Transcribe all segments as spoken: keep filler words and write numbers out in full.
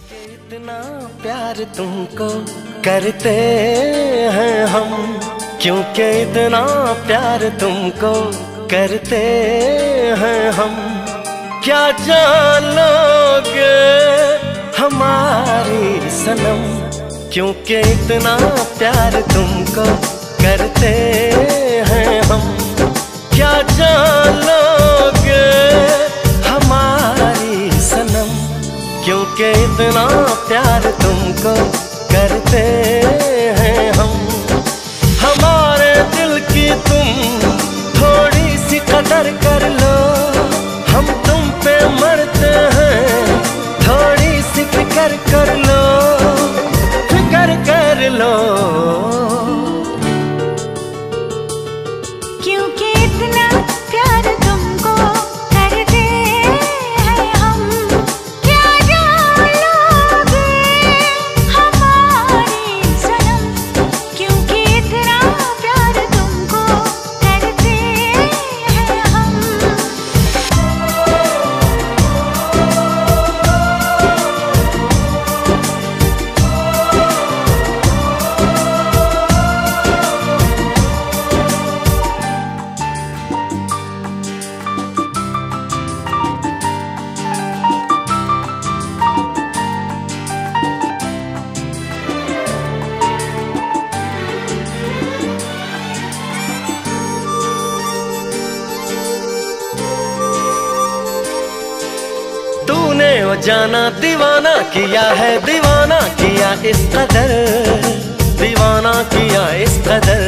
इतना प्यार तुमको करते हैं हम, क्योंकि इतना प्यार तुमको करते हैं हम। क्या जानोगे हमारी सनम, क्योंकि इतना प्यार तुमको करते हैं हम। क्या जानोगे हमारी सनम, क्योंकि इतना प्यार तुमको करते हैं हम। हमारे दिल की तुम थोड़ी सी कदर कर लो, हम तुम पे मरते हैं, थोड़ी सी फिक्र कर लो, फिक्र कर लो। क्योंकि इतना प्यार तुमको करते हैं हम। क्या जानोगे हमारी सनम, क्योंकि इतना प्यार तुमको करते हैं हम। तूने वो जाना दीवाना किया है, दीवाना किया इस कदर, दीवाना किया इस कदर।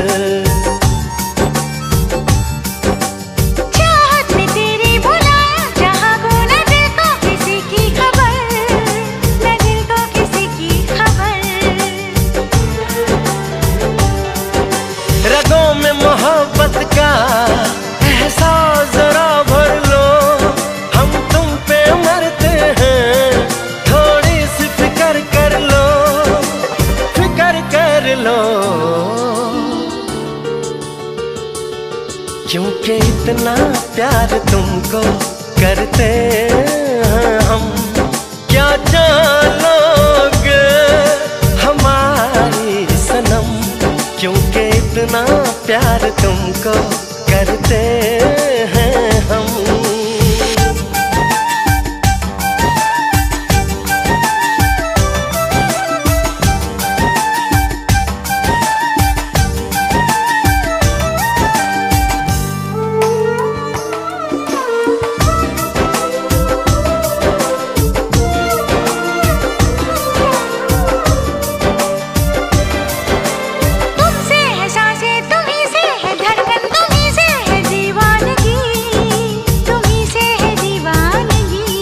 चाहत में तेरी बुलाया जहाँ को न दिल को किसी की खबर, न दिल को किसी की खबर। रगों में मोहब्बत का एहसास जरा भर लो, हम तुम पे मरते हैं, थोड़ी सी फिक्र कर लो, फिक्र कर लो। क्योंकि इतना प्यार तुमको करते हैं हम। क्या जानोगे हमारी सनम, क्योंकि इतना प्यार तुमको करते हैं हम। तुमसे है सांसें, तुम्हीं से है धड़कन, तुम्हीं से है दीवानगी, तुम्हीं से है दीवानगी।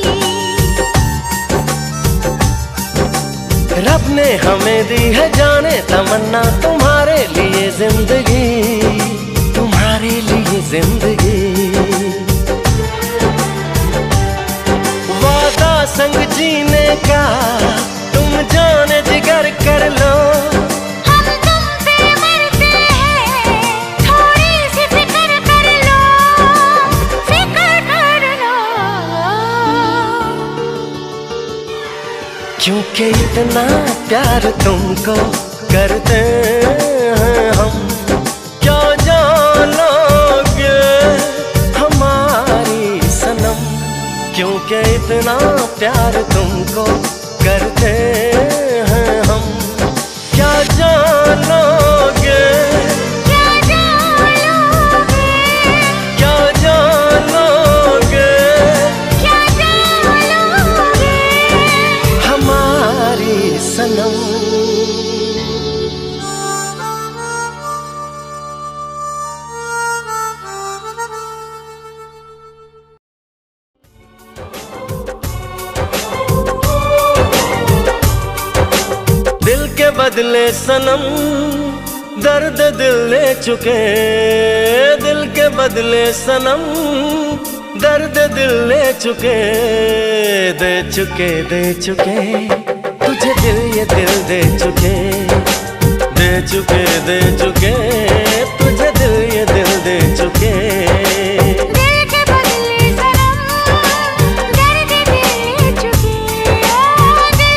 रब ने हमें दी है जाने तमन्ना, तुम्हारे लिए जिंदगी, तुम्हारे लिए जिंदगी। वादा संग जीने का तुम जाने जिगर कर लो, हम तुम पे मरते हैं, थोड़ी सी फिक्र कर लो, फिक्र कर लो। क्योंकि इतना प्यार तुमको करते हैं हम। क्या जानोगे हमारी सनम, क्योंकि इतना प्यार तुमको करते हैं हम। क्या जानोगे, क्या जानोगे, क्या जानोगे क्या जानोगे हमारी सनम। दिल के बदले सनम दर्द दिल ले चुके, दिल के बदले सनम दर्द दिल ले चुके, दे चुके दे चुके तुझे दिल ये दिल दे चुके, दे चुके दे चुके तुझे दिल ये दिल दे चुके। दिल के बदले सनम दर्द दिल ले चुके, दिल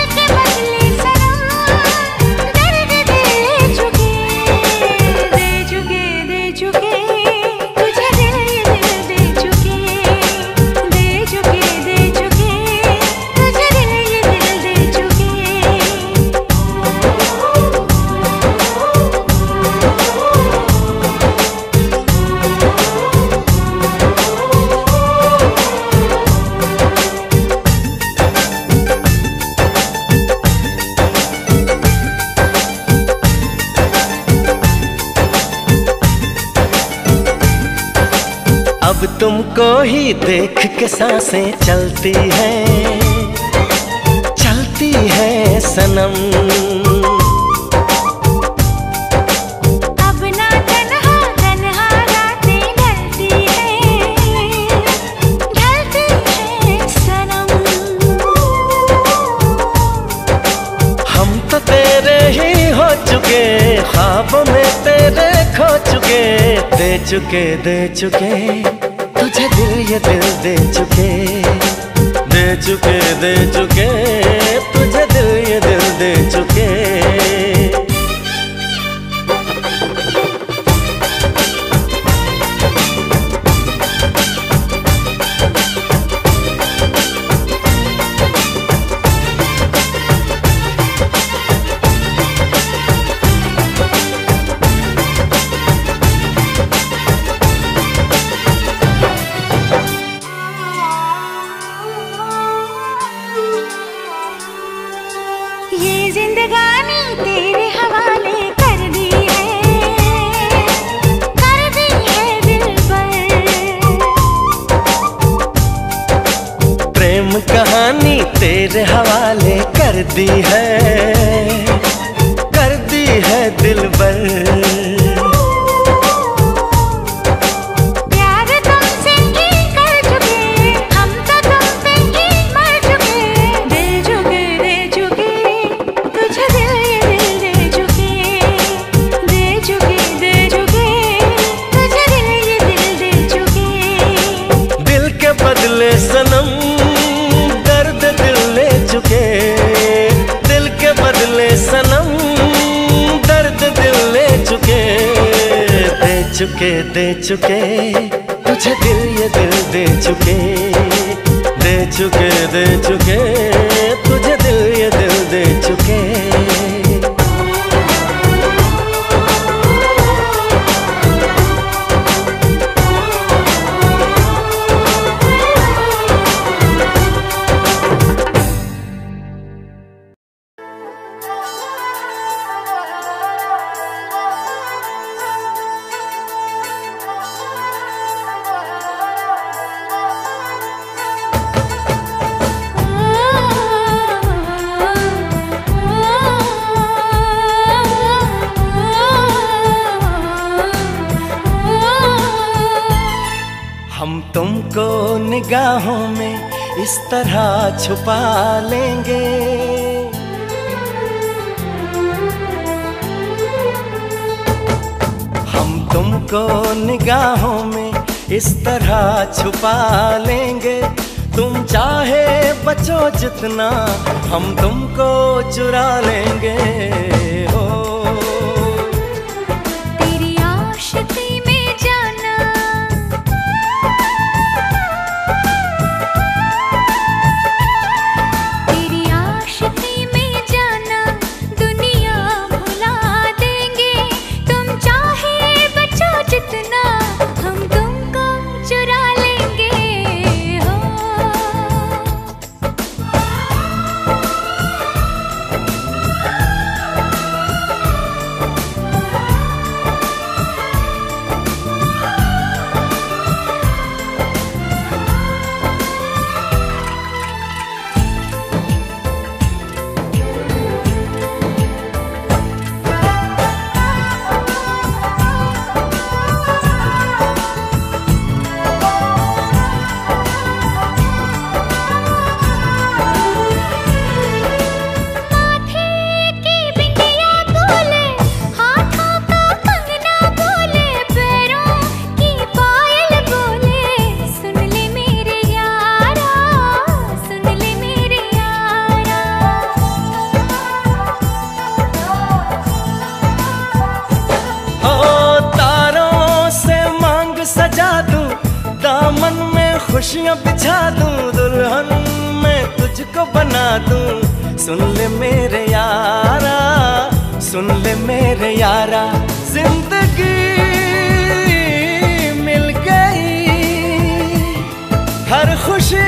अब तुमको ही देख के सांसें चलती हैं, चलती है सनम। अब ना तन्हा तन्हा रातें ढलती हैं, ढलती है सनम। हम तो तेरे ही हो चुके, ख्वाबों में तेरे खो चुके, दे चुके दे चुके तुझे दिल ये दिल दे चुके, दे चुके दे चुके तुझे दिल ये दिल दे चुके। ये जिंदगानी तेरे हवाले कर दी है, कर दी है दिलबर। प्रेम कहानी तेरे हवाले कर दी है, कर दी है दिलबर। बदले सनम दर्द दिल ले चुके, दिल के बदले सनम दर्द दिल ले चुके, दे चुके दे चुके तुझे दिल ये दिल दे चुके, दे चुके दे चुके तुझे दिल ये दिल दे चुके। हम तुमको निगाहों में इस तरह छुपा लेंगे, हम तुमको निगाहों में इस तरह छुपा लेंगे। तुम चाहे बचो जितना हम तुमको चुरा लेंगे। हो तेरी आशिकी में जाना, तेरी आशिकी में जाना दुनिया भुला देंगे। तुम चाहे बचो जितना हम तुमको चुरा लेंगे। हो दामन में खुशियां बिछा दूं, दुल्हन मैं तुझको बना दूं। सुन ले मेरे यारा, सुन ले मेरे यारा, जिंदगी मिल गई, हर खुशी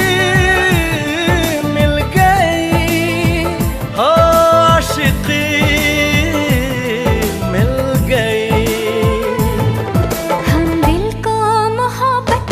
मिल गई, हो आशिकी मिल गई। हम दिल को मोहब्बत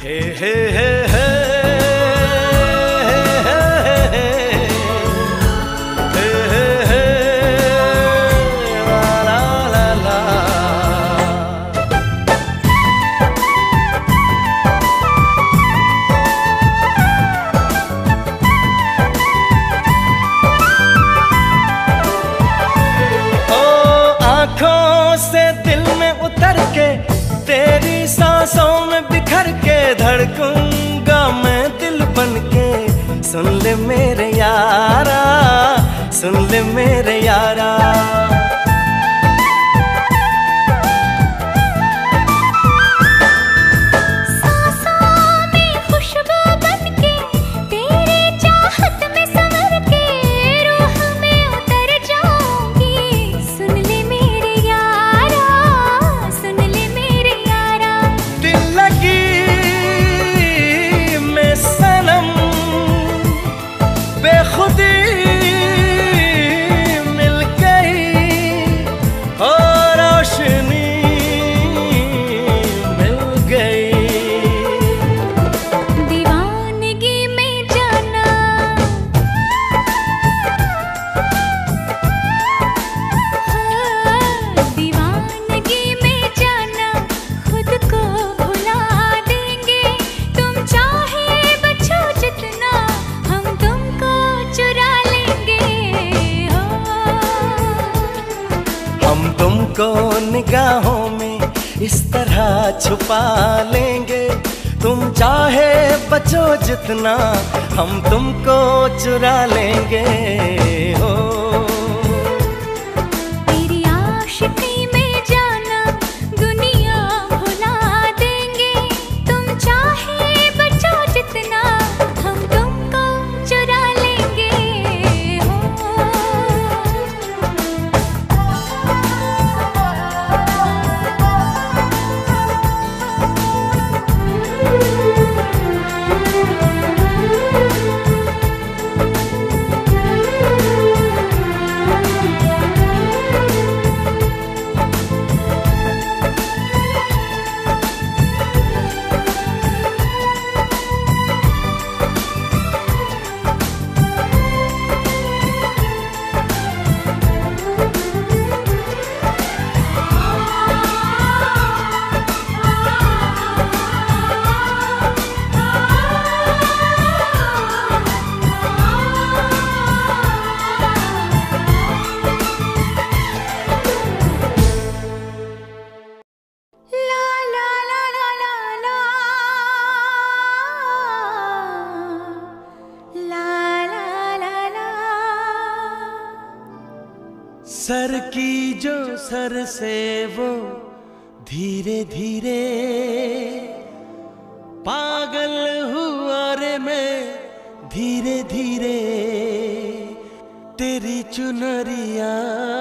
हे हे हे हे से दिल में उतर के तेरी सांसों में बिखर के धड़कूंगा मैं दिल बन के। सुन ले मेरे यारा, सुन ले मेरे यारा। तुमको निगाहों में इस तरह छुपा लेंगे, तुम चाहे बचो जितना हम तुमको चुरा लेंगे। हो तेरी आशिकी में जाना दुनिया भुला देंगे, तुम चाहे बचो जितना हम तुमको चुरा लेंगे। सर की जो सर से वो धीरे धीरे पागल हुआ रे मैं धीरे धीरे, तेरी चुनरिया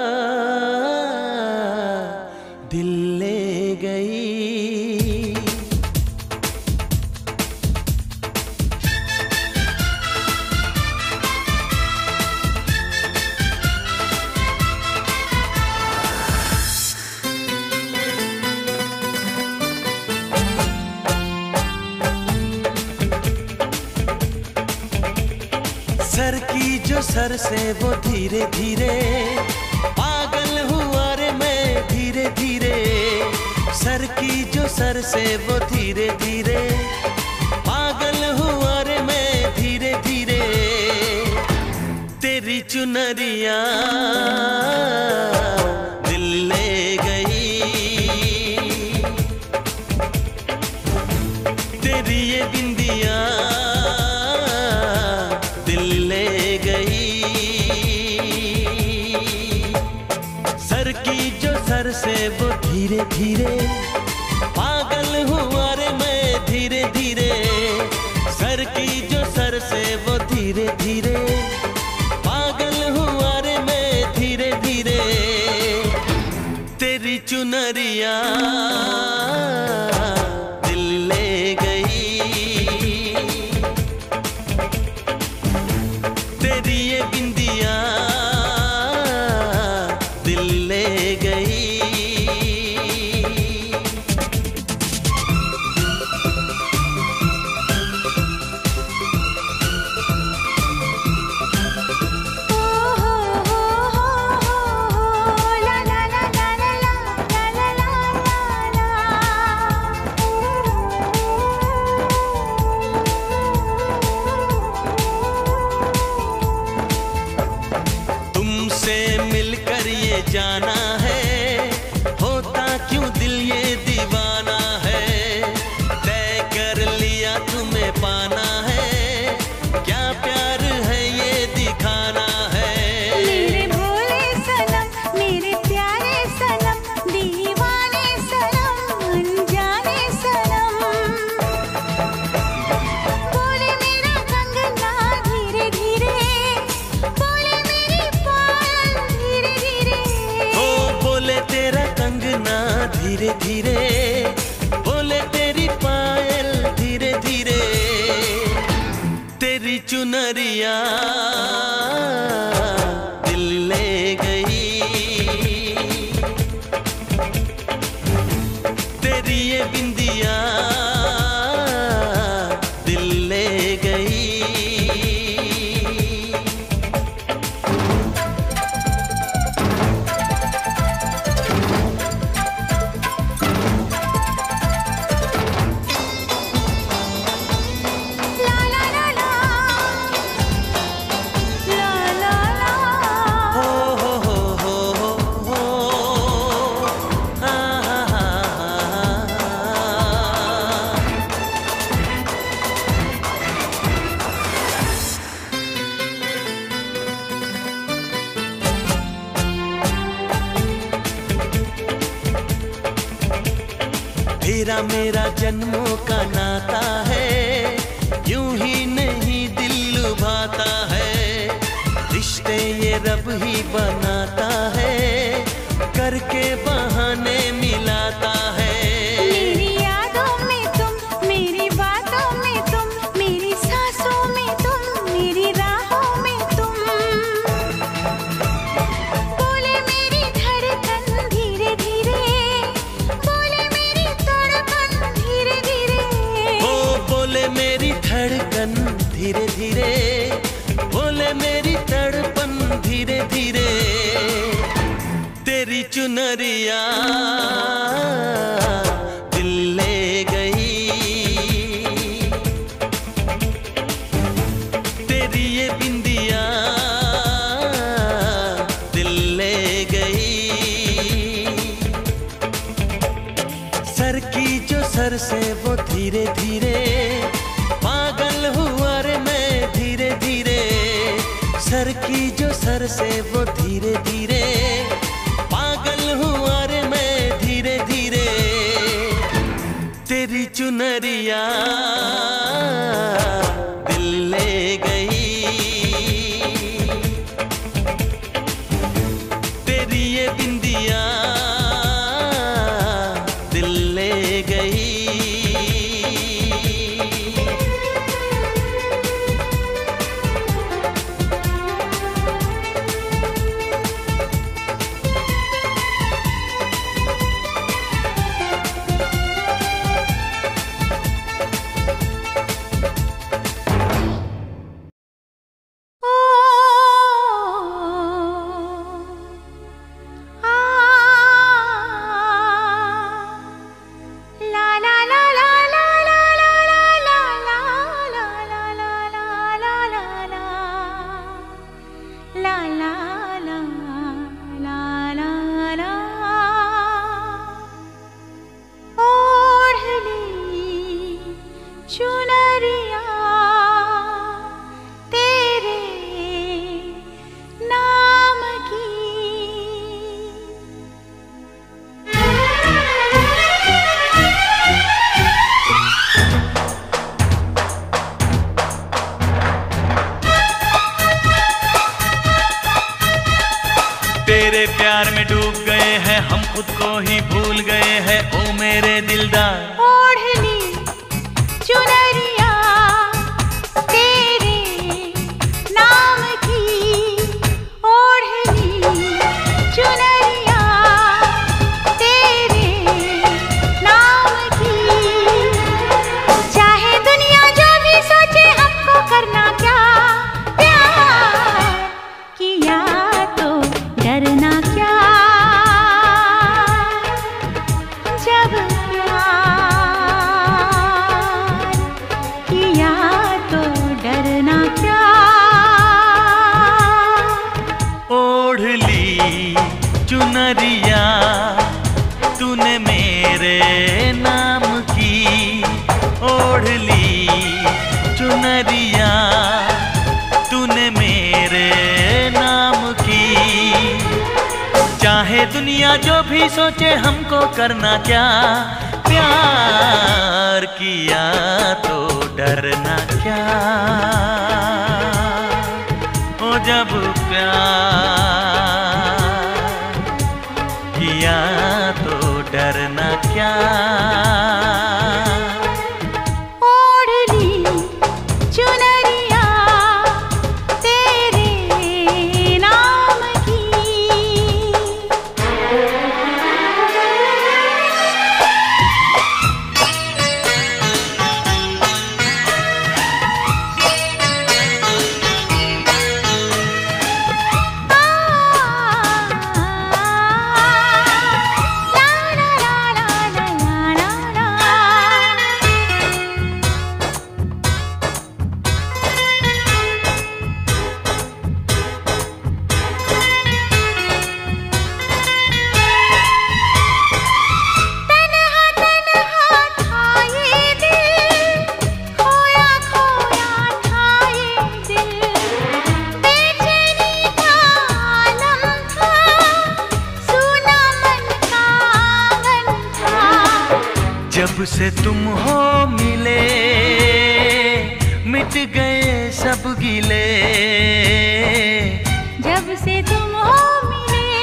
दिल ले गई। सर की जो सर से वो धीरे धीरे पागल हुआ रे मैं धीरे धीरे, सर की जो सर से वो धीरे धीरे पागल हुआ रे मैं धीरे धीरे, तेरी चुनरिया दिल ले गई, तेरी ये बिंदिया सर से वो धीरे धीरे पागल हुआ रे मैं धीरे धीरे, सर की जो सर से वो धीरे धीरे पागल हुआ रे मैं धीरे धीरे, तेरी चुनरिया दिल ले गई, तेरी ये बिंदिया दिल ले गई। चुनरिया दिल ले गई, तेरी ये बिंदिया दिल ले गई। तेरा मेरा जन्मों का नाता है, यूं ही नहीं दिल लुभाता है, रिश्ते ये रब ही बनाता है, करके बहाने मिलाता है। मेरी यादों में तुम, मेरी बातों में तुम, मेरी सांसों में तुम, मेरी राहों में तुम, बोले मेरी धड़कन धीरे धीरे, बोले मेरी तड़पन धीरे धीरे, ओ बोले मेरी धड़कन धीरे धीरे, बोले मेरी तड़पन धीरे धीरे, तेरी चुनरिया दिल ले गई, तेरी ये बिंदिया दिल ले गई। सर की जो सर से वो धीरे धीरे, पागल हुआ रे मैं धीरे धीरे, सर की जो सर से वो धीरे धीरे, पागल हुआ रे मैं धीरे धीरे, तेरी चुनरिया दिल ले गई, तेरी ये बिंदिया दिल ले गई। तेरे प्यार में डूब गए हैं हम, खुद को ही भूल गए हैं ओ मेरे दिलदार। ओढ़ ली चुनरिया तेरे नाम की, ओढ़ ली चुनरिया तेरे नाम की, चाहे दुनिया जो भी सोचे हमको करना क्या, प्यार किया तो डरना क्या, जब प्यार किया तो डरना क्या। ओढ़ ली चुनरिया तूने मेरे नाम की, ओढ़ ली चुनरिया तूने मेरे नाम की, चाहे दुनिया जो भी सोचे हमको करना क्या, प्यार किया तो डरना क्या, ओ जब प्यार किया तो डरना क्या। ओढ़ ली चुनरिया से तुम हो मिले मिट गए सब गिले, जब से तुम हो मिले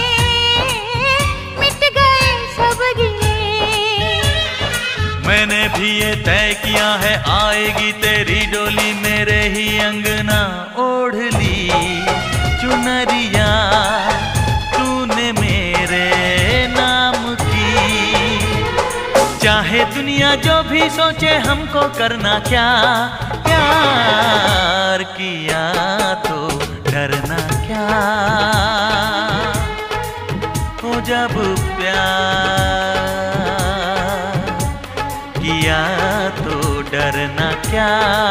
मिट गए सब गिले। मैंने भी ये तय किया है आएगी तेरी डोली, मेरे ही अंगना ओढ़ ली चुनरिया तूने मेरे नाम की। चाहे दुनिया जो भी सोचे हमको करना क्या, प्यार किया तो डरना क्या। हो जब प्यार किया तो डरना क्या।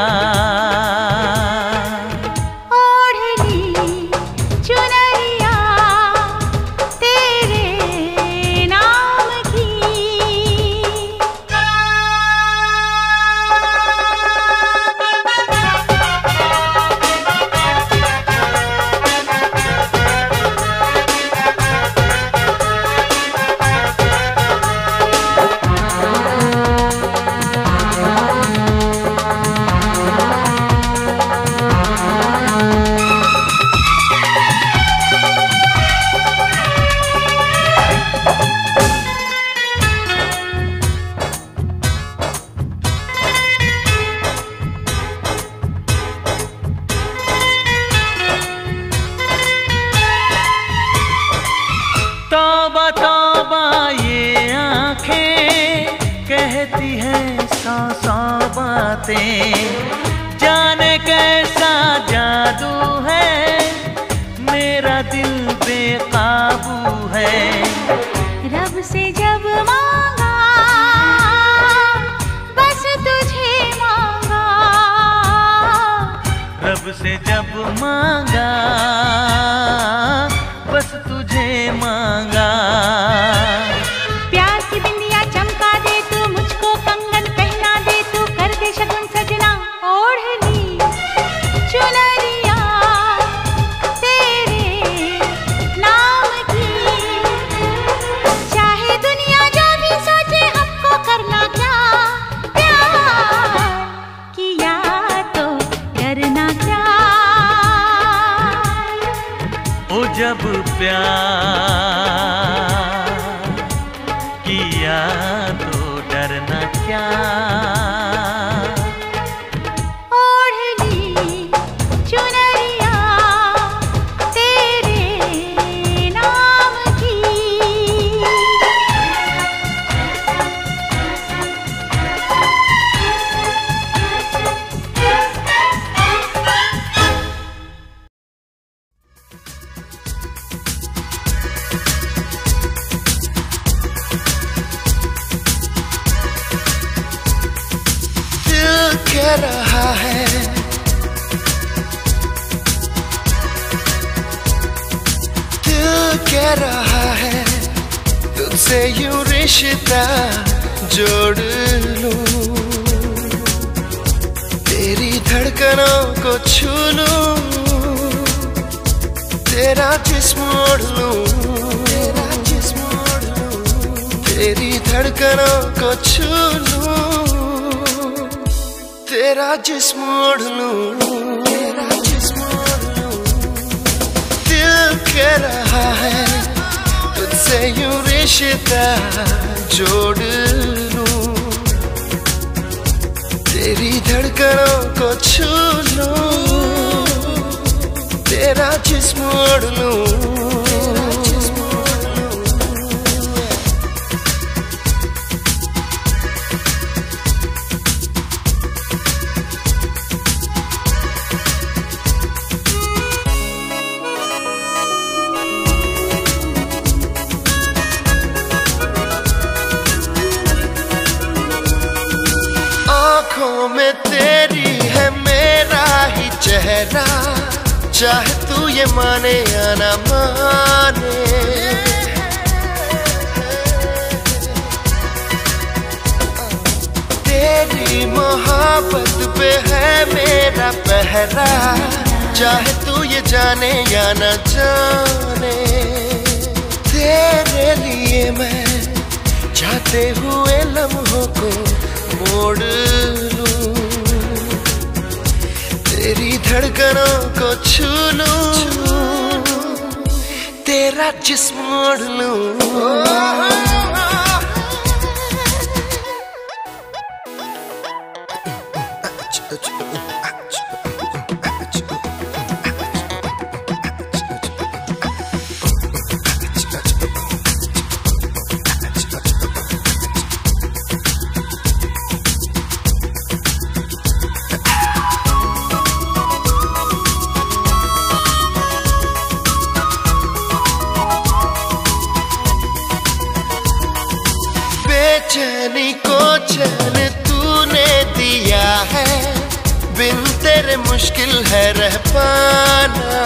तौबा तौबा ये आंखें कहती हैं सौ सौ बातें, जाने कैसा जादू है मेरा दिल बेकाबू है। रब से जब मांगा बस तुझे मांगा, रब से जब मांगा बस तुझे मांगा। प्यार की बिंदिया चमका दे तू, मुझको कंगन पहना दे तू, कर दे शगुन सजना ओढ़ ली चुनरिया तेरे नाम की। चाहे दुनिया जो भी सोचे हमको करना क्या, प्यार किया तो डरना क्या। ओ जब प्यार किया तो डरना क्या। ओढ़ ली चुनरिया तेरे नाम की। कह रहा है दिल कह रहा है तुझसे यूं रिश्ता जोड़ लूं, तेरी धड़कनों को छू लूं, तेरा जिस्म ओढ़ लूं, तेरा जिस्म ओढ़ लूं, तेरी धड़कनों को छू लूं, तेरा जिस्म ओढ़ लूं, तेरा जिस्म ओढ़ लूं। दिल कह रहा है तुझसे यूं रिश्ता जोड़ लूं, तेरी धड़कनों को छू लूं, तेरा जिस्म ओढ़ लूं। आँखों में तेरी है मेरा ही चेहरा, चाहे तू ये माने या ना माने। तेरी मोहब्बत पे है मेरा पहरा, चाहे तू ये जाने या ना जाने। तेरे लिए मैं जाते हुए लम्हों को मोड़ लूं, तेरी धड़कनों को छू लूं, तेरा जिस्म मोड़ लूं। बेचैनी को चैन तूने दिया है, बिन तेरे मुश्किल है रह पाना।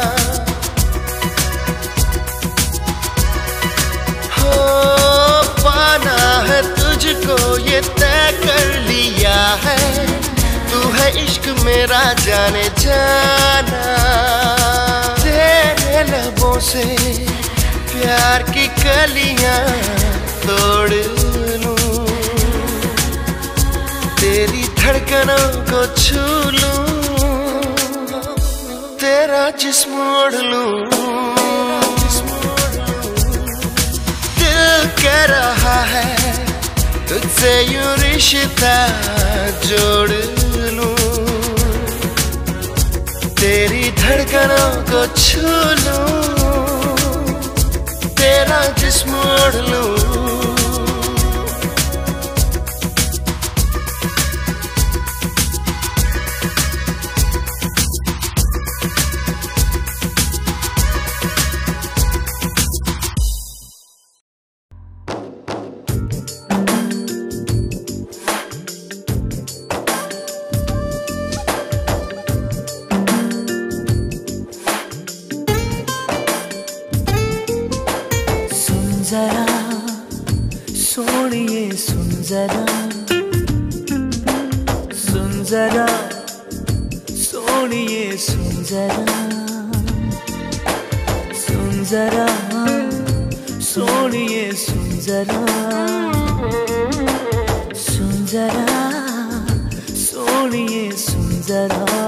हो पाना है तुझको ये तय कर लिया है, तू है इश्क मेरा जाने जाना। तेरे लबों से प्यार की कलियां तोड़ लूं, तेरी धड़कनों को छू लूं, तेरा जिस्म मोड़ लूं। दिल कह रहा है तुझसे यूं रिश्ता जोड़ लूं, तेरी धड़कनों को छू लूं, तेरा जिस्म मोड़ लूं। जरा सोनिए सुन जरा, सुन जरा सोनिए सुन जरा, सुन जरा सोनिए सुन जरा, सुन जरा सोनिए सुन जरा।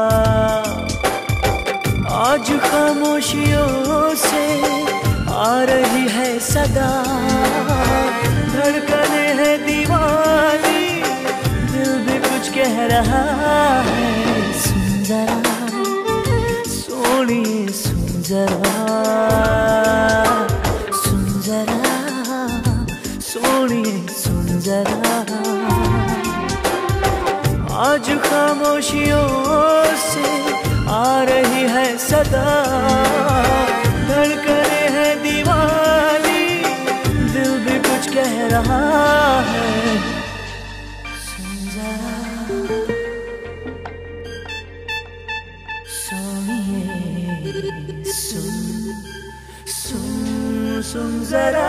आज खामोशियों से आ रही है सदा, धड़कने है दीवानी, दिल भी कुछ कह रहा है। सुन जरा सोनिए सुन जरा, सुन जरा सोनिए सुन जरा। आज खामोशियों से आ रही है सदा, धड़कने है दीवानी, दिल भी कुछ कह रहा है। सुन जरा सोनिए सुन, सुन सुन जरा।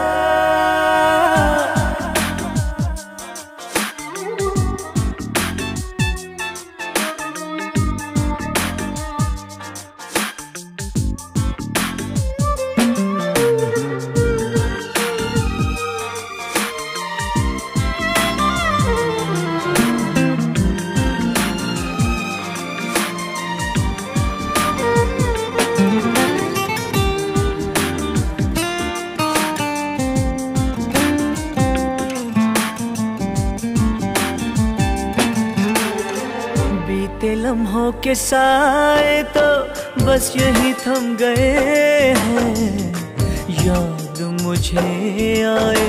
लम्हों के साए तो बस यही थम गए हैं, याद मुझे आए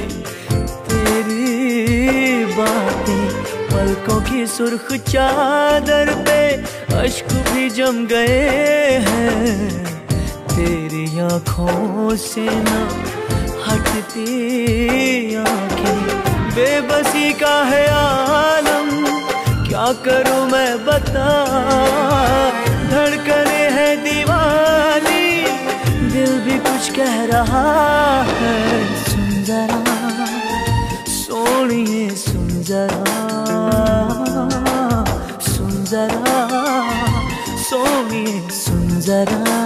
तेरी बातें, पलकों की सुर्ख चादर पे अश्क भी जम गए हैं। तेरी आँखों से ना हटती आँखें, बेबसी का है आलम, क्या करूं मैं बता। धड़कने है दीवानी, दिल भी कुछ कह रहा है। सुन जरा सोनिए सुन जरा, सुन जरा सोनिए सुन जरा।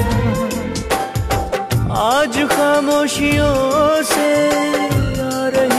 आज खामोशियों से आ रही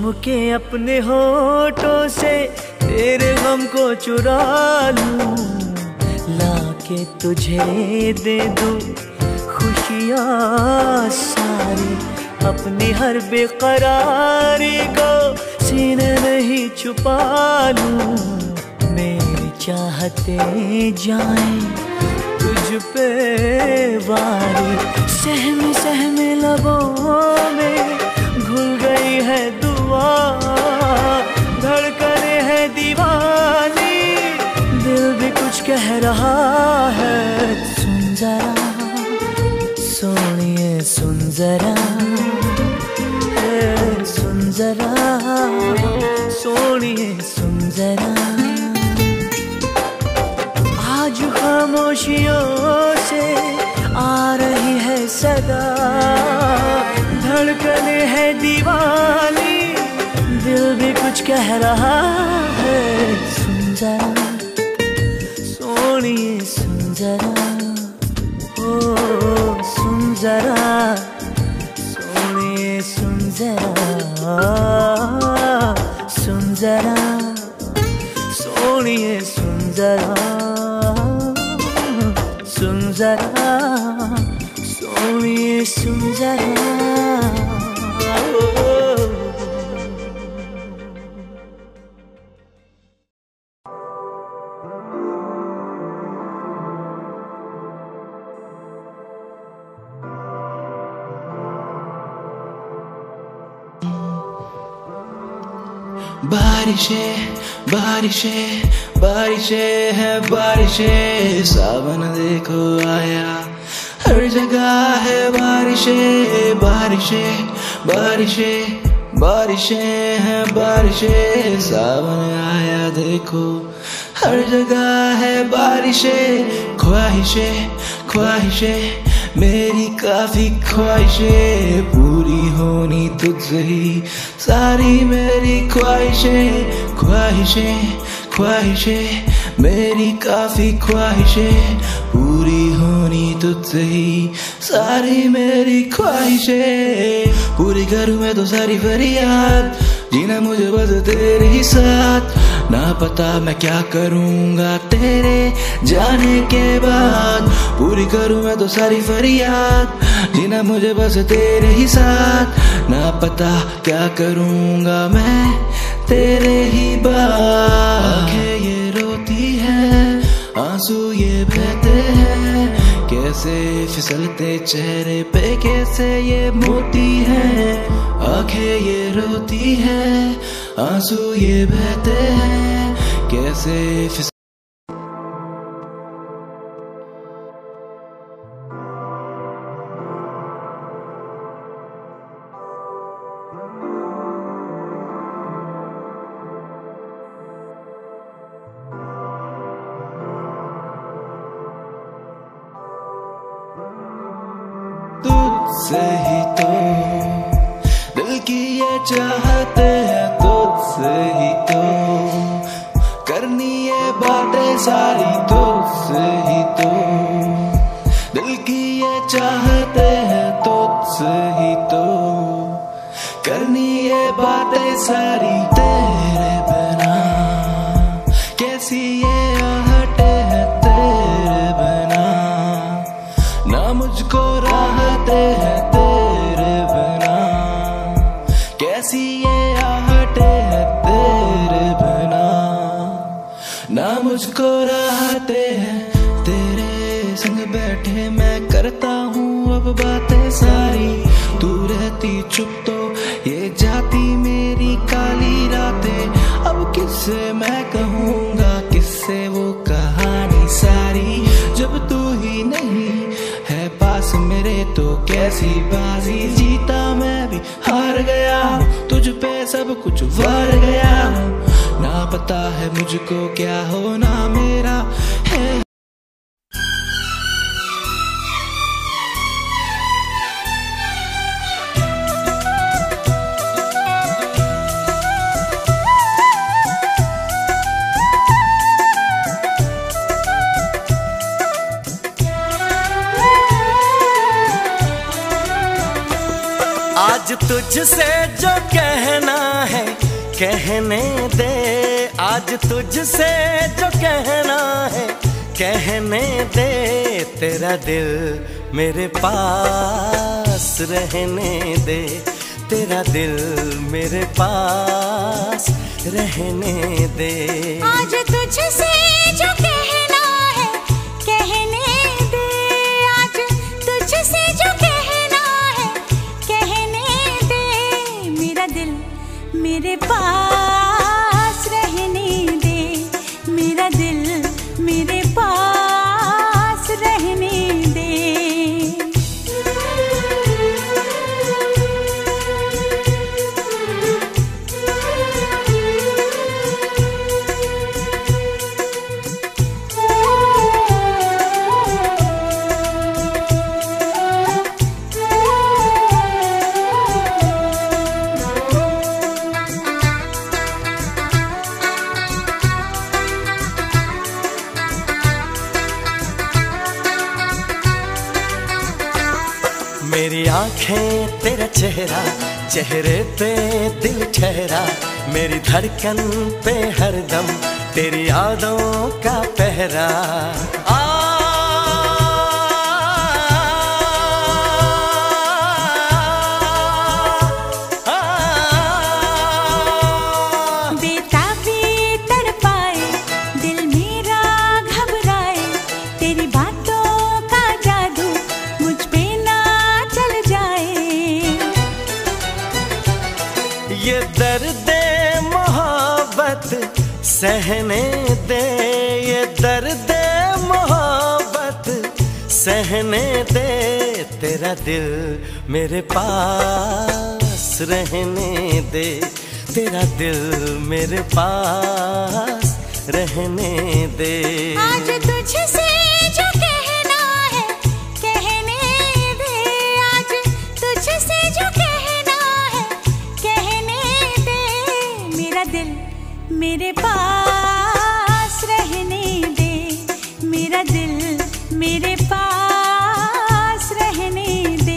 चूम के अपने होठों से तेरे गम को चुरा लूं, लाके तुझे दे दूं खुशियाँ सारी, अपनी हर बेकरारी को सीने में ही छुपा लूं। मेरी चाहते जाएं तुझ पे वारी, सहमे सहमे लबों में घुल गई है दुआ, धड़कने है दीवानी, दिल भी कुछ कह रहा है। सुन जरा सोनिए सुन जरा, सुन जरा सोनिए सुन जरा, आज खामोशियों से आ रही है सदा, धड़कने है दीवानी, दिल भी कुछ कह रहा है। सुन जरा सोनिए सुन जरा, ओ सुन जरा सोनिए सुन जरा, सुन जरा सोनिए सुन जरा, सुन जरा सोनिए सुन जरा। बारिशें बारिशें बारिशें है बारिशें, सावन देखो आया, हर जगह है बारिशें बारिशें बारिशें बारिशें है बारिशें, सावन आया देखो, हर जगह है बारिशें। ख्वाहिशें ख्वाहिशें मेरी काफी ख्वाहिशें, पूरी होनी तुझसे ही सारी मेरी ख्वाहिशें। ख्वाहिशें ख्वाहिशें मेरी काफी ख्वाहिशें, पूरी होनी तुझसे ही सारी मेरी ख्वाहिशें। पूरी करूँ मैं तो सारी फरियाद, जीना मुझे बस तेरे ही साथ, ना पता मैं क्या करूँगा तेरे जाने के बाद। पूरी करूँ मैं तो सारी फरियाद, जीना मुझे बस तेरे ही साथ, ना पता क्या करूँगा मैं तेरे ही बाद। आँखें ये रोती है, आंसू ये बहते हैं, कैसे फिसलते चेहरे पे कैसे ये मोती हैं। आँखें ये रोती है, आंसू ये बहते हैं, कैसे फिसल तुझसे ही तो दिल की ये चाहते हैं, तुझसे ही तो करनी ये बातें सारी, तुझसे ही तो दिल की ये चाहते हैं, तुझसे ही तो करनी ये बातें सारी। तेरे बिना कैसी ये आहटें हैं, तेरे बिना ना मुझको राहते हैं, तेरे बिना कैसी ये आहटें हैं, तेरे बिना ना मुझको राहते हैं। तेरे संग बैठे मैं करता हूँ अब बातें सारी, तू रहती चुप तो ये जाती मेरी काली रातें। अब किससे मैं कहूँगा, किससे वो कहानी सारी, जब तू ही नहीं है पास मेरे तो कैसी बाजी। जीता मैं भी हार गया, तुझ पे सब कुछ वार गया, ना पता है मुझको क्या होना मेरा है। आज आज तुझसे जो कहना है कहने दे, आज तुझसे जो कहना है कहने दे। तेरा दिल मेरे पास रहने दे, तेरा दिल मेरे पास रहने दे। आज तुझसे जो कहना है कहने दे, आज तुझसे जो कहना है कहने दे। मेरा दिल मेरे पास रहने दे, मेरा दिल मेरे पास रहने दे। मेरी आंखें तेरा चेहरा, चेहरे पे दिल ठहरा। मेरी धड़कन पे हरदम तेरी यादों का पहरा। आ, आ, बेताबी तड़पाए दिल मेरा घबराए, तेरी बातों का जादू मुझ पे ना चल जाए। ये दर्द मोहब्बत सहने दे, ये दर्द मोहब्बत सहने दे। तेरा दिल मेरे पास रहने दे, तेरा दिल मेरे पास रहने दे। आज तुझसे जो कहना है कहने दे, आज तुझसे जो कहना है कहने दे। मेरा दिल मेरे पास रहने दे, मेरा दिल मेरे पास रहने दे।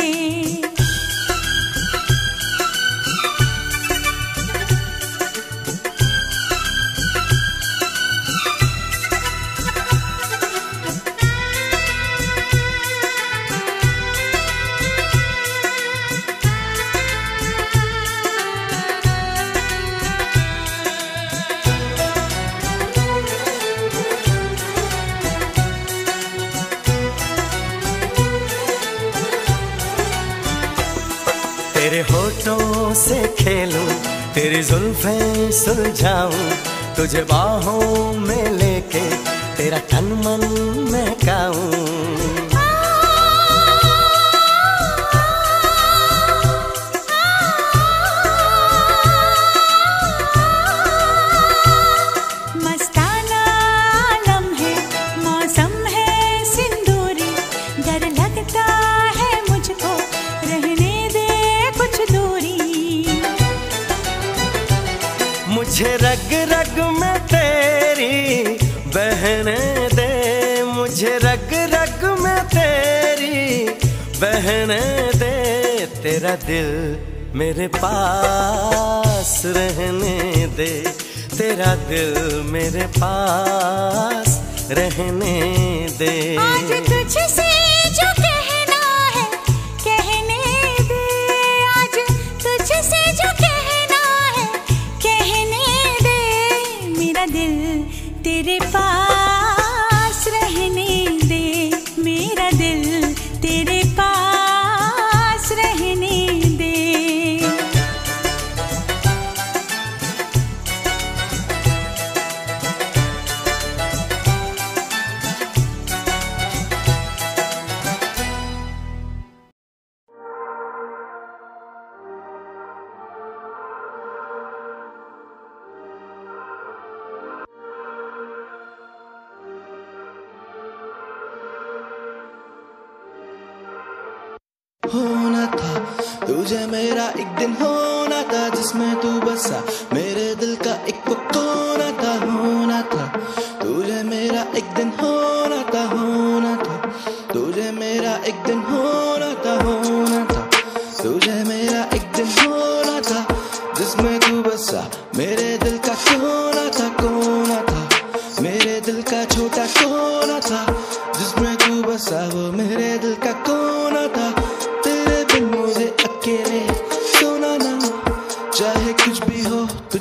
तेरे होठों से खेलूं, तेरी जुल्फें सुलझाऊं, तुझे बाहों में लेके तेरा तन मन महकाऊं। मस्ताना आलम है, मौसम है सिंदूरी, डर लगता है मुझको रहने दे कुछ दूरी। मुझे रग रग में तेरी बहने दे, मुझे रग रग में तेरी बहने दे। तेरा दिल मेरे पास रहने दे, तेरा दिल मेरे पास रहने दे। आज तुझसे जो कहना है कहने दे, आज तुझसे जो कहना है कहने दे। मेरा दिल तेरे पास रहने दे, मेरा दिल तेरे पास रहने दे। होना था तुझे मेरा एक दिन, होना था जिसमें तू बसा, मेरे दिल का एक कोना था। होना था तुझे मेरा एक दिन, होना था, होना था तुझे मेरा एक दिन, होना था, होना था तुझे मेरा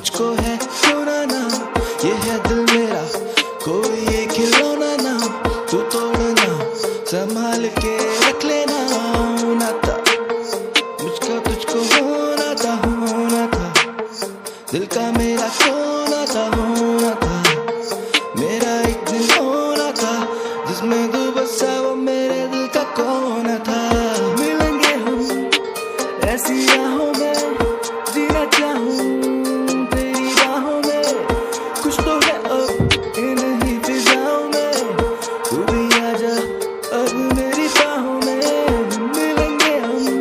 तुझको है खोना ना, ये है दिल मेरा कोई ये खिलौना ना, तू तोड़ना संभाल के रख लेना नाता, मुझको तुझको होना था होना था, दिल का मेरा खोना था होना था, मेरा एक दिन होना था जिसमें तू बसा वो मेरे दिल का कोना था। मिलेंगे हम ऐसी राहों में, जीना चाहूं तेरी बाहों में, कुछ तो है अब इन ही फिजाओं में, तू भी आजा अब मेरी बाहों में। मिलेंगे हम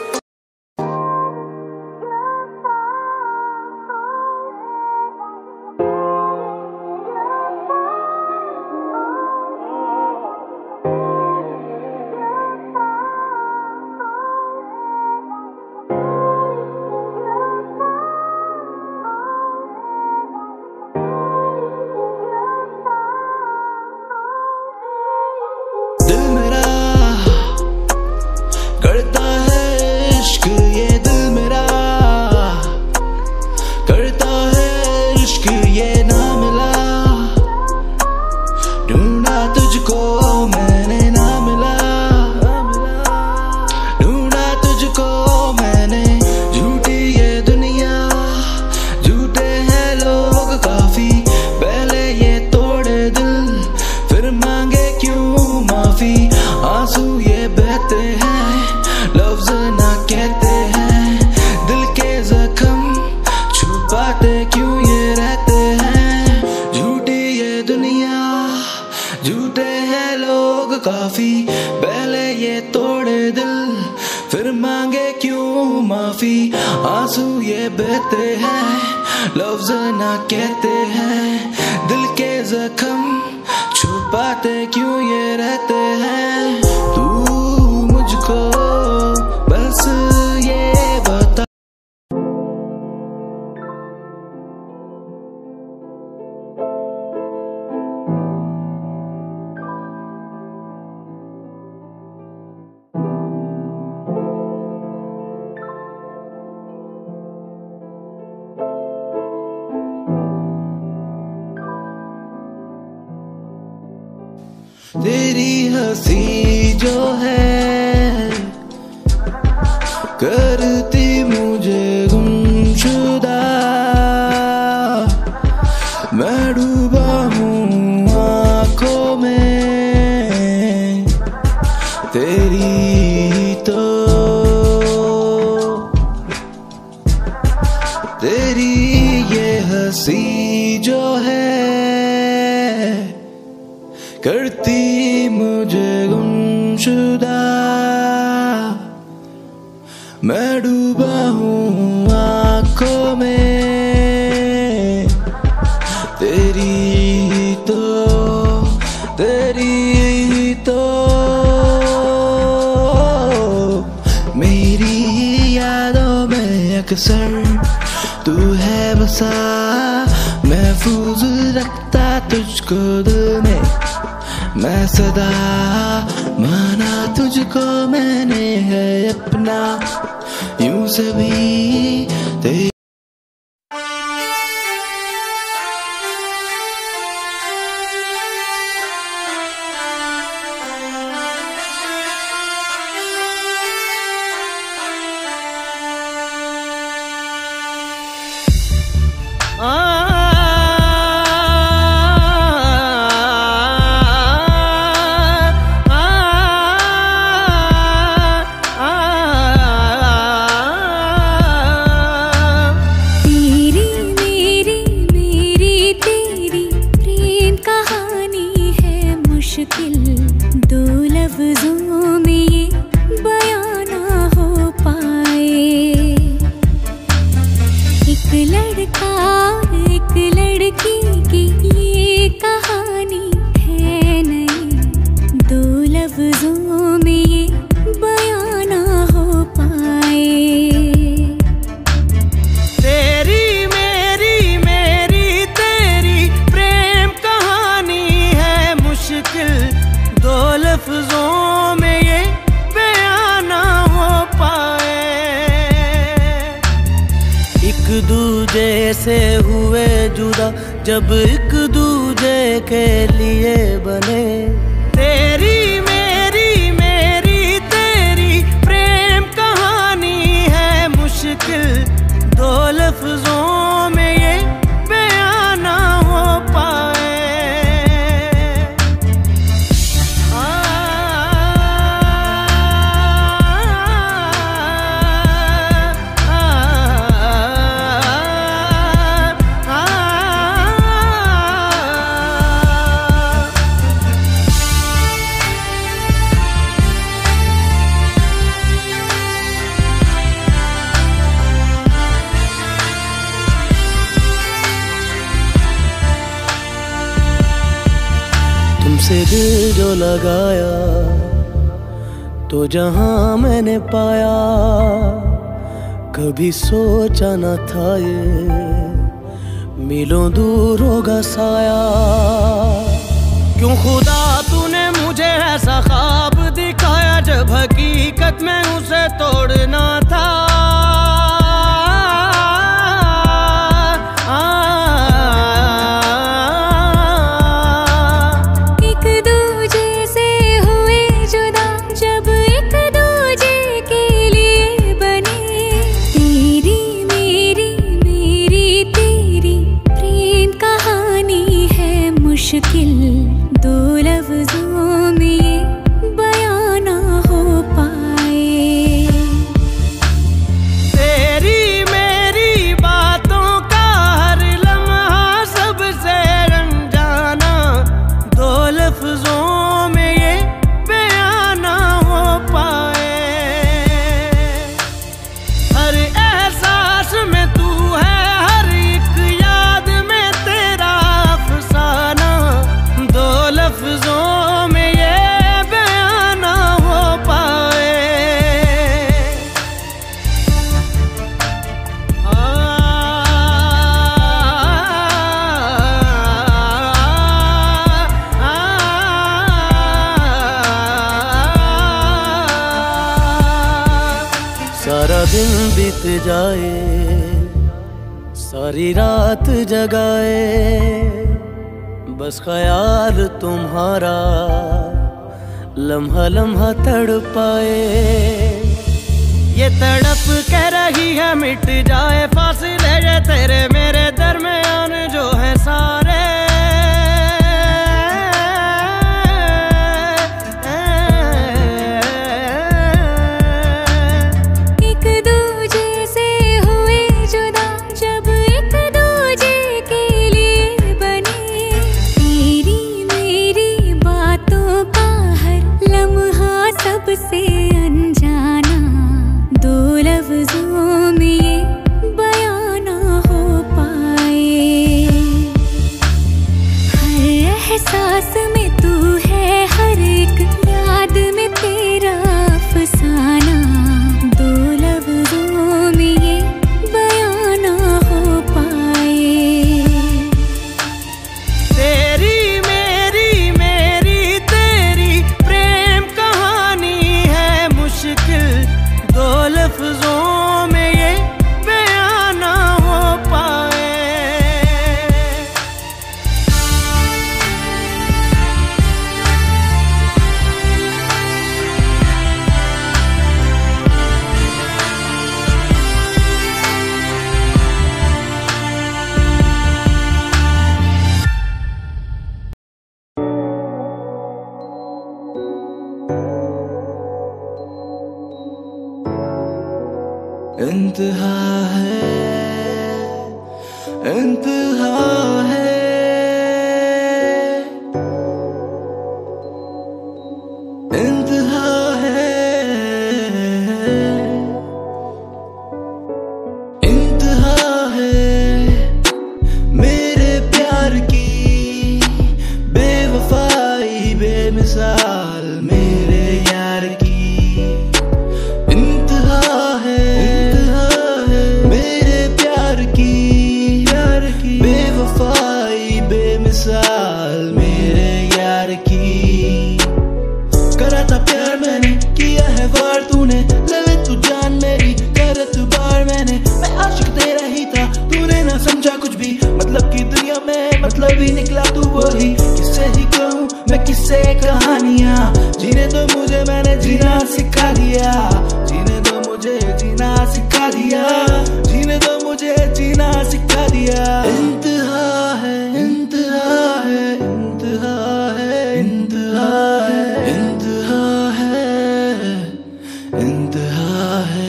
दिल मेरा करता है इश्क, ये दिल मेरा करता है इश्क, ये ना मिला ढूंढा तुझको मैंने ना मिला, ढूंढा तुझको मैंने, झूठी ये दुनिया झूठे हैं लोग काफी, पहले ये तोड़े दिल फिर मांगे क्यों माफी, आंसू ये बहते हैं लफ्ज ना कहते हैं, दिल के जख्म छुपाते क्यों ये रहते हैं, झूठी ये दुनिया झूठे हैं लोग काफी, पहले ये तोड़े दिल फिर मांगे क्यों माफी, आंसू ये बहते हैं लफ्ज ना कहते हैं, दिल के जख्म छुपाते क्यों ये रहते हैं, तू मुझको बस ये बता। तेरी हंसी जो है करती मुझे गुमशुदा, मैं डूबा हूँ आँखों में तेरी, तो तेरी ये हंसी जो है करती मुझे गुमशुदा, मैं डूबा हूँ आँखों में तेरी, तो तेरी तो मेरी यादों में अक्सर तू है बसा, महफूज रखता तुझको दिल में मैं सदा, माना तुझको मैंने है अपना, यूं सभी तेरे से हुए जुदा जब एक दूजे के लिए बने। तेरी मेरी मेरी तेरी प्रेम कहानी है मुश्किल, दो लफ्जों में ये बयां ना हो पाए। तुमसे दिल जो लगाया तो जहां मैंने पाया, कभी सोचा न था ये मीलों दूर होगा साया। क्यों खुदा तूने मुझे ऐसा ख्वाब दिखाया जब हकीकत में उसे तोड़ना था। मुश्किल दो लफ्जों में ये बयां ना हो पाए। तेरी मेरी बातों का हर लम्हा सबसे अनजाना, दो लफ्जों में ये बयां ना हो पाए। हर एहसास में तू है, हर एक याद में तेरा अफसाना, दो लफ्जों में ये बयां ना हो पाए। आ, आ, सारा दिन बीत जाए, सारी रात जगाए, बस ख्याल तुम्हारा लम्हा लम्हा तड़पाए। ये तड़प कह रही है मिट जाए फासले ये तेरे मेरे दरमियान जो है सारे। एक दूजे से हुए जुदा जब एक दूजे के लिए बने। तेरी मेरी बातों का हर लम्हा सबसे अनजाना, दो लफ्जों में ये बयां ना हो पाए। हर एहसास में तू है, हर एक याद में तेरा अफसाना, दो लफ्जों में ये बयां ना हो पाए। तेरी मेरी मेरी तेरी प्रेम कहानी है मुश्किल, दो लफ्जों में ये बयां ना हो पाए। इंतहा है, इंतहा है, इंतहा है, इंतहा है मेरे प्यार की बेवफाई बेमिसाल मेरे यार की। मेरे प्यार की बेवफाई जीना सिखा दिया, जीने दो मुझे जीना सिखा दिया। इंतहा है इंतहा है इंतहा है इंतहा है इंतहा है इंतहा है।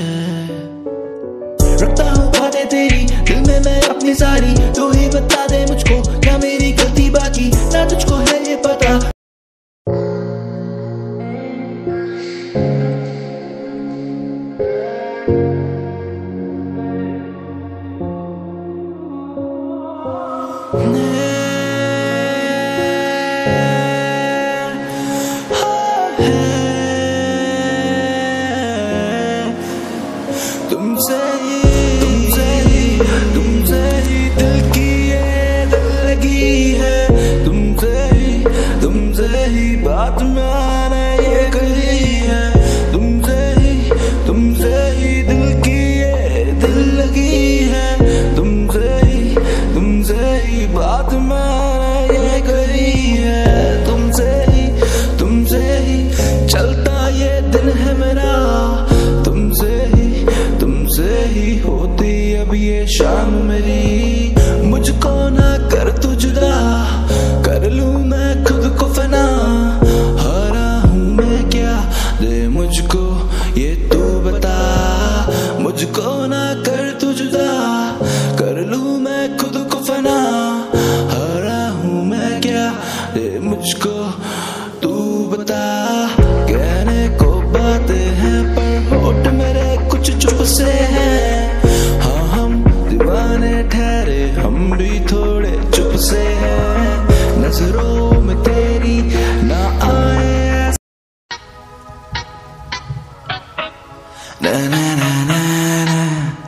रखता हूँ बातें तेरी दिल में मैं अपनी सारी, तू ही बता दे मुझको क्या मेरी गलती बाकी, ना तुझको है ये पता। तुमसे ही तुमसे ही तुमसे ही दिल की ये दिल लगी है, तुमसे ही तुमसे ही बात मैंने ये कही है, तुमसे ही तुमसे ही दिल की ये दिल लगी है, तुमसे ही तुमसे ही बात मैंने ये कही है, तुमसे ही तुमसे ही चलता ये दिन है मेरा, तुमसे ही तुमसे ही होती अब ये शाम मेरी। मुझको ना कर तू जुदा, कर लूं मैं खुद को फना, हारा हूं मैं क्या दे मुझको ये तू बता। मुझको ना कर तू जुदा, कर लूं मैं खुद को फना, हारा हूं मैं क्या दे मुझको तू बता। कहने को बातें हैं पर होठ मेरे कुछ चुप से हैं, हाँ हम दीवाने ठहरे हम भी थोड़े चुप से हैं, नजरों में तेरी ना आए ना ना ना ना ना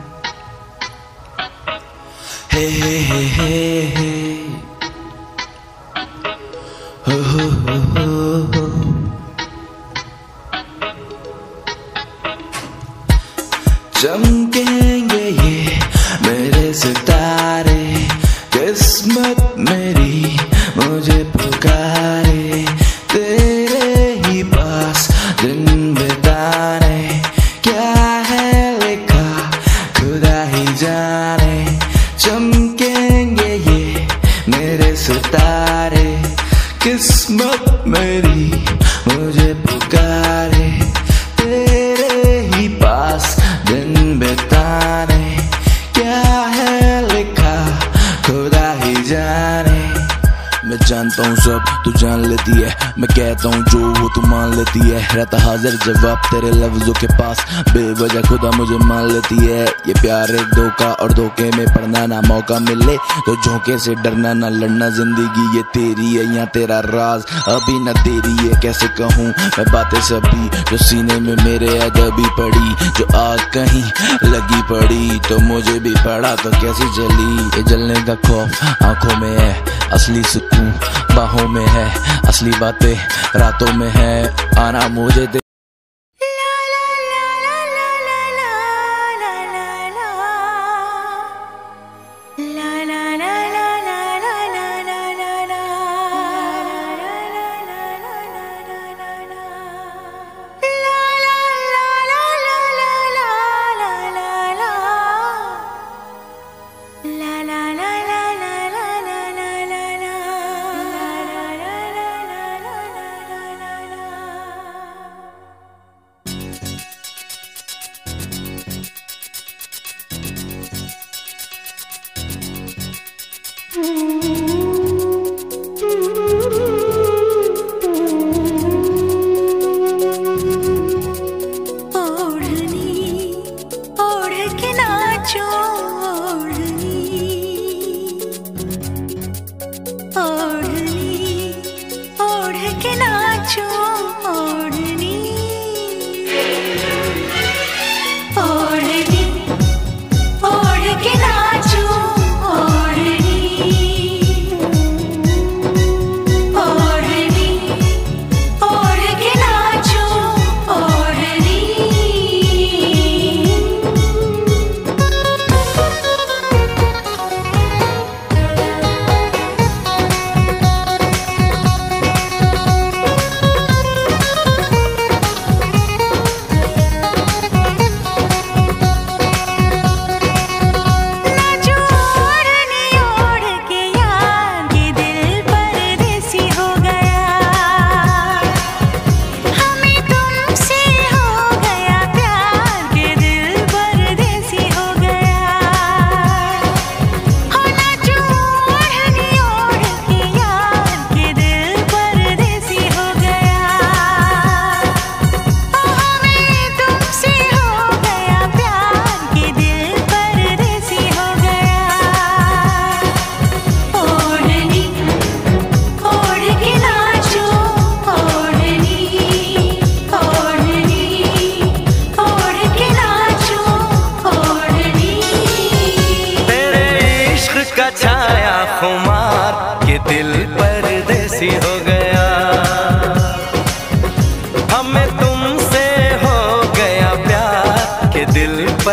हे हे हे हे हे हो हो हो हो हो। चमकेंगे ये मेरे सितारे, किस्मत मेरी मुझे पुकारे, तेरे ही पास दिन बिताने, क्या है लिखा खुदा ही जाने। चमकेंगे ये मेरे सितारे, किस्मत मेरी मुझे पुकारे, तेरे ही पास दिन बिताने, क्या है लिखा खुदा ही जाने। मैं जानता हूँ सब तू जान लेती है, मैं कहता हूँ जो वो तू मान लेती है, रहता हाजिर जवाब तेरे लफ्जों के पास, बेवजह खुदा मुझे मान लेती है। ये प्यार एक धोखा और धोखे में पड़ना, ना मौका मिले तो झोंके से डरना, ना लड़ना जिंदगी ये तेरी है या तेरा राज अभी न तेरी है। कैसे कहूँ मैं बातें सभी जो सीने में मेरे अजबी पड़ी, जो आग कहीं लगी पड़ी तो मुझे भी पड़ा तो कैसी जली। ये जलने का खौफ आंखों में है, असली सुकून बाहों में है, असली बातें रातों में है, आना मुझे दे।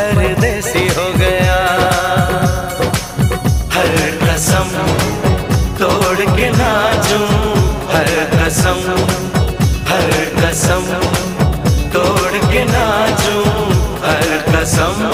परदेसी हो गया। हर कसम तोड़ के नाचूं, हर कसम हर कसम तोड़ के नाचूं, हर कसम।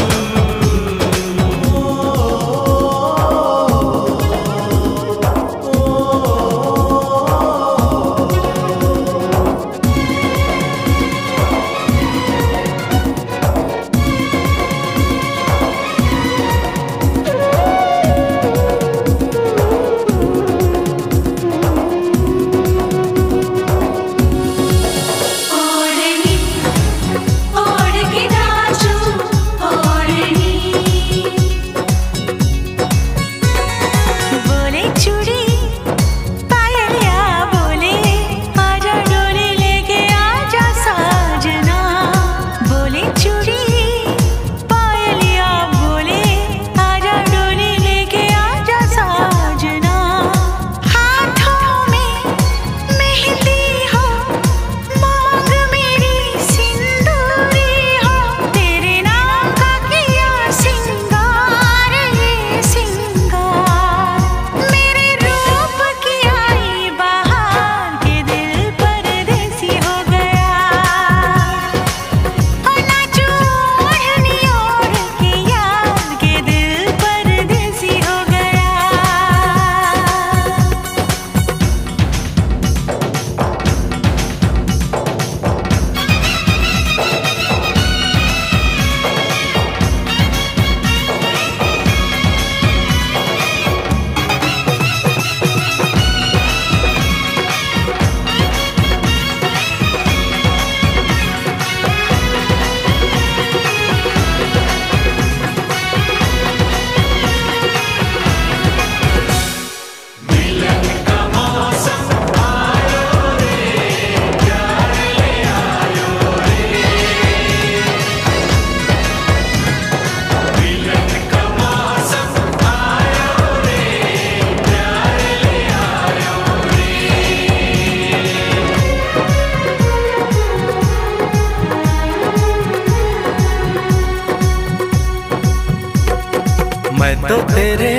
मैं तो तेरे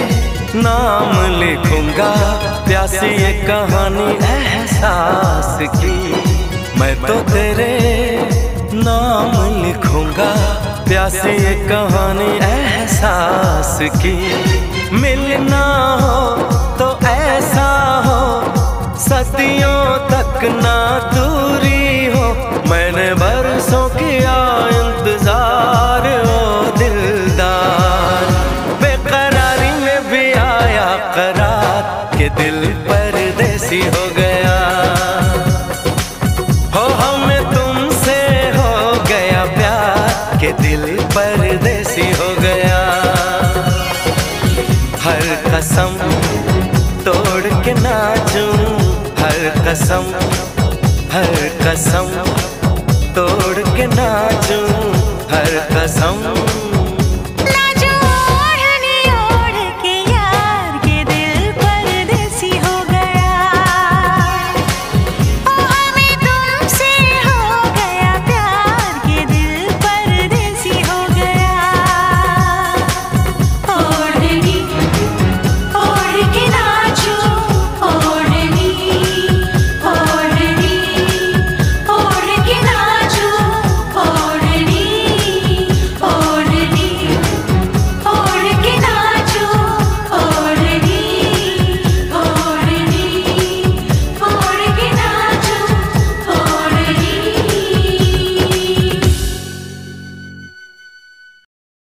नाम लिखूंगा प्यासी ये कहानी एहसास की। मैं तो तेरे नाम लिखूंगा प्यासी ये कहानी एहसास की। मिलना हो तो ऐसा हो सदियों तक ना दूरी हो। मैंने बरसों किया इंतजार ओ दिलदार, बेकरारी में भी आया करार के दिल परदेसी हो गया। हो हमें तुमसे हो गया प्यार के दिल परदेसी हो गया। हर कसम तोड़ के नाचूं, हर कसम हर कसम तोड़ के नाचूं, हर कसम।